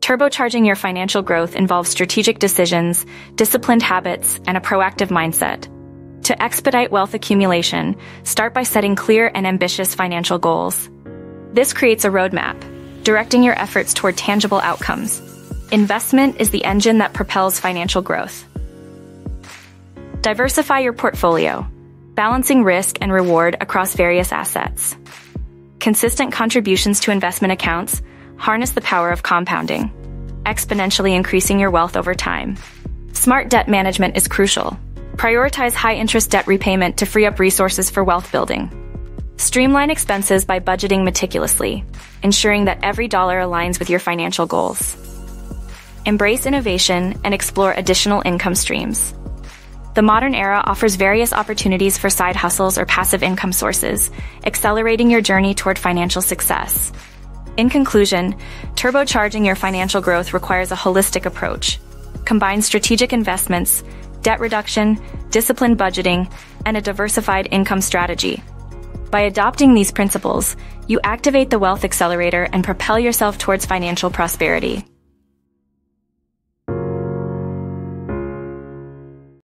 Turbocharging your financial growth involves strategic decisions, disciplined habits, and a proactive mindset. To expedite wealth accumulation, start by setting clear and ambitious financial goals. This creates a roadmap, directing your efforts toward tangible outcomes. Investment is the engine that propels financial growth. Diversify your portfolio, balancing risk and reward across various assets. Consistent contributions to investment accounts harness the power of compounding, exponentially increasing your wealth over time. Smart debt management is crucial. Prioritize high-interest debt repayment to free up resources for wealth building. Streamline expenses by budgeting meticulously, ensuring that every dollar aligns with your financial goals. Embrace innovation and explore additional income streams. The modern era offers various opportunities for side hustles or passive income sources, accelerating your journey toward financial success. In conclusion, turbocharging your financial growth requires a holistic approach. Combine strategic investments, debt reduction, disciplined budgeting, and a diversified income strategy. By adopting these principles, you activate the Wealth Accelerator and propel yourself towards financial prosperity.